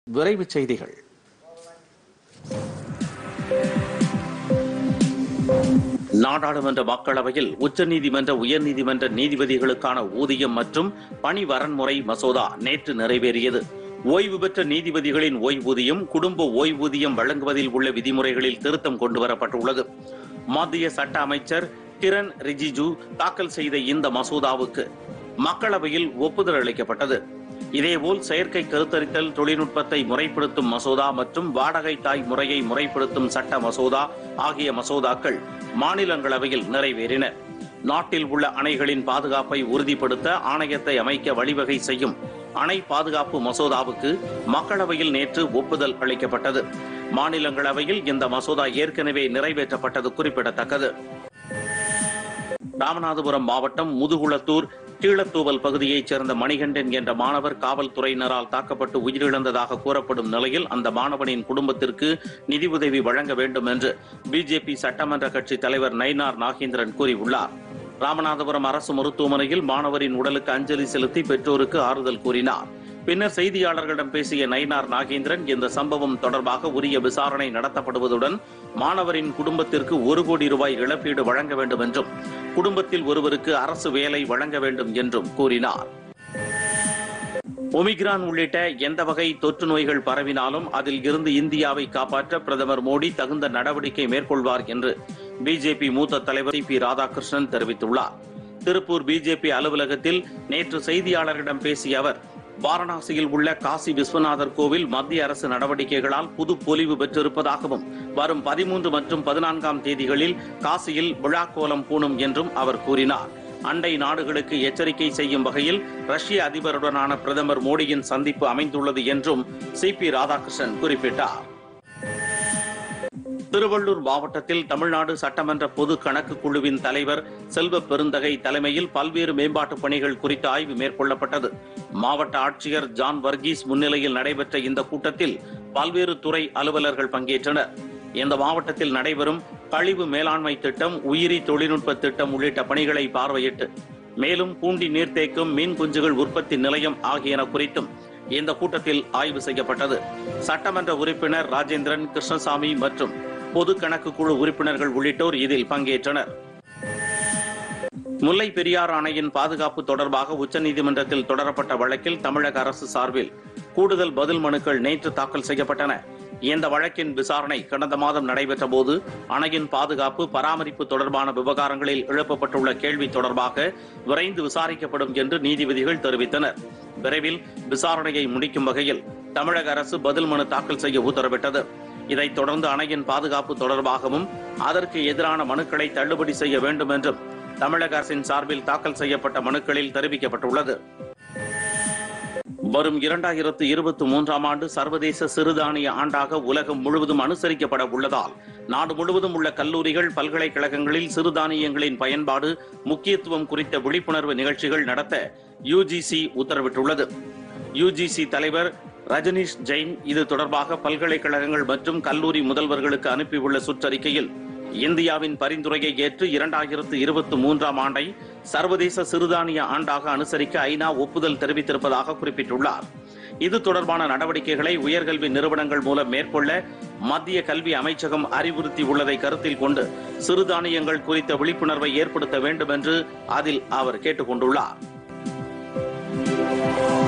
விரைவுச் செய்திகள். நாடாளுமன்ற மக்களவையில் உச்சநீதிமன்ற உயர்நீதிமன்ற நீதிபதிகளுக்கான ஊதியம் மற்றும் பணி வரன்முறை மசோதா நேற்று நிறைவேறியது. ஓய்வு பெற்ற நீதிபதிகளின் ஓய்வூதியம், குடும்ப ஓய்வூதியம் வழங்குவதில் உள்ள விதிமுறைகளில் திருத்தம் கொண்டுவரப்பட்டுள்ளது. மத்திய சட்ட அமைச்சர் கிரண் ரிஜிஜு தாக்கல் செய்த இந்த மசோதாவுக்கு மக்களவையில் ஒப்புதல் அளிக்கப்பட்டது. இதேபோல் செயற்கை கருத்தரித்தல் தொழில்நுட்பத்தை முறைப்படுத்தும் மசோதா மற்றும் வாடகை தாய் முறையை முறைப்படுத்தும் சட்ட மசோதா ஆகிய மசோதாக்கள் மாநிலங்களவையில் நிறைவேறின. நாட்டில் உள்ள அணைகளின் பாதுகாப்பை உறுதிப்படுத்த ஆணையத்தை அமைக்க வழிவகை செய்யும் அணை பாதுகாப்பு மசோதாவுக்கு மக்களவையில் நேற்று ஒப்புதல் அளிக்கப்பட்டது. மாநிலங்களவையில் இந்த மசோதா ஏற்கனவே நிறைவேற்றப்பட்டது குறிப்பிடத்தக்கது. ராமநாதபுரம் மாவட்டம் முதுகுளத்தூர் கீழத்தூவல் பகுதியைச் சேர்ந்த மணிகண்டன் என்ற மாணவர் காவல்துறையினரால் தாக்கப்பட்டு உயிரிழந்ததாக கூறப்படும் நிலையில் அந்த மாணவனின் குடும்பத்திற்கு நிதி உதவி வழங்க வேண்டும் என்று பிஜேபி சட்டமன்ற கட்சி தலைவர் நயினார் நாகேந்திரன் கூறியுள்ளார். ராமநாதபுரம் அரசு மருத்துவமனையில் மாணவரின் உடலுக்கு அஞ்சலி செலுத்தி பெற்றோருக்கு ஆறுதல் கூறினார். பின்னர் செய்தியாளர்களிடம் பேசிய நயினார் நாகேந்திரன் இந்த சம்பவம் தொடர்பாக உரிய விசாரணை நடத்தப்படுவதுடன் மாணவரின் குடும்பத்திற்கு 1 கோடி ரூபாய் இழப்பீடு வழங்க வேண்டும் என்றும் குடும்பத்தில் ஒருவருக்கு அரசு வேலை வழங்க வேண்டும் என்றும் கூறினார். ஒமிக்ரான் உள்ளிட்ட எந்த வகை தொற்று நோய்கள் பரவினாலும் அதில் இருந்து இந்தியாவை காப்பாற்ற பிரதமர் மோடி தகுந்த நடவடிக்கை மேற்கொள்வார் என்று பிஜேபி மூத்த தலைவர் சி.பி. ராதாகிருஷ்ணன் தெரிவித்துள்ளார். திருப்பூர் பிஜேபி அலுவலகத்தில் நேற்று செய்தியாளர்களிடம் பேசிய அவர், வாரணாசியில் உள்ள காசி விஸ்வநாதர் கோவில் மத்திய அரசு நடவடிக்கைகளால் புது பொலிவு பெற்றிருப்பதாகவும் வரும் 13 மற்றும் 14ஆம் தேதிகளில் காசியில் விழாக்கோலம் பூணும் என்றும் அவர் கூறினார். அண்டை நாடுகளுக்கு எச்சரிக்கை செய்யும் வகையில் ரஷ்ய அதிபருடனான பிரதமர் மோடியின் சந்திப்பு அமைந்துள்ளது என்றும் சி.பி. ராதாகிருஷ்ணன் குறிப்பிட்டார். திருவள்ளூர் மாவட்டத்தில் தமிழ்நாடு சட்டமன்ற பொது கணக்கு குழுவின் தலைவர் செல்வ பெருந்தகை தலைமையில் பல்வேறு மேம்பாட்டு பணிகள் குறித்து ஆய்வு மேற்கொள்ளப்பட்டது. மாவட்ட ஆட்சியர் ஜான் வர்கீஸ் முன்னிலையில் நடைபெற்ற இந்த கூட்டத்தில் பல்வேறு துறை அலுவலர்கள் பங்கேற்றனர். இந்த மாவட்டத்தில் நடைபெறும் கழிவு மேலாண்மை திட்டம், உயிரி தொழில்நுட்ப திட்டம் உள்ளிட்ட பணிகளை பார்வையிட்டு மேலும் பூண்டி நீர்த்தேக்கம், மீன் குஞ்சுகள் உற்பத்தி நிலையம் ஆகியன குறித்தும் இந்த கூட்டத்தில் ஆய்வு செய்யப்பட்டது. சட்டமன்ற உறுப்பினர் ராஜேந்திரன், கிருஷ்ணசாமி மற்றும் பொது கணக்கு குழு உறுப்பினர்கள் உள்ளிட்டோர் இதில் பங்கேற்றனர். முல்லை பெரியாறு அணையின் பாதுகாப்பு தொடர்பாக உச்சநீதிமன்றத்தில் தொடரப்பட்ட வழக்கில் தமிழக அரசு சார்பில் கூடுதல் பதில் மனுக்கள் நேற்று தாக்கல் செய்யப்பட்டன. இந்த வழக்கின் விசாரணை கடந்த மாதம் நடைபெற்ற போது அணையின் பாதுகாப்பு, பராமரிப்பு தொடர்பான விவகாரங்களில் எழுப்பப்பட்டுள்ள கேள்வி தொடர்பாக விரைந்து விசாரிக்கப்படும் என்று நீதிபதிகள் தெரிவித்தனர். விரைவில் விசாரணையை முடிக்கும் வகையில் தமிழக அரசு பதில் மனு தாக்கல் செய்ய உத்தரவிட்டது. இதைத் தொடர்ந்து அணையின் பாதுகாப்பு தொடர்பாகவும் அதற்கு எதிரான மனுக்களை தள்ளுபடி செய்ய வேண்டும் என்றும் தமிழக அரசின் சார்பில் தாக்கல் செய்யப்பட்ட மனுக்களில் தெரிவிக்கப்பட்டுள்ளது. வரும் 2023ஆம் ஆண்டு சர்வதேச சிறுதானிய ஆண்டாக உலகம் முழுவதும் அனுசரிக்கப்பட உள்ளதால் நாடு முழுவதும் உள்ள கல்லூரிகள், பல்கலைக்கழகங்களில் சிறுதானியங்களின் பயன்பாடு, முக்கியத்துவம் குறித்த விழிப்புணர்வு நிகழ்ச்சிகள் நடத்த யுஜிசி உத்தரவிட்டுள்ளது. யுஜிசி தலைவர் ரஜனீஷ் ஜெயின் இது தொடர்பாக பல்கலைக்கழகங்கள் மற்றும் கல்லூரி முதல்வர்களுக்கு அனுப்பியுள்ள சுற்றறிக்கையில், இந்தியாவின் பரிந்துரையை ஏற்று 2023ஆம் ஆண்டை சர்வதேச சிறுதானிய ஆண்டாக அனுசரிக்க ஐநா ஒப்புதல் தெரிவித்திருப்பதாக குறிப்பிட்டுள்ளார். இது தொடர்பான நடவடிக்கைகளை உயர்கல்வி நிறுவனங்கள் மூலம் மேற்கொள்ள மத்திய கல்வி அமைச்சகம் அறிவுறுத்தியுள்ளதை கருத்தில் கொண்டு சிறுதானியங்கள் குறித்த விழிப்புணர்வை ஏற்படுத்த வேண்டும் என்று அதில் அவர் கேட்டுக் கொண்டுள்ளார்.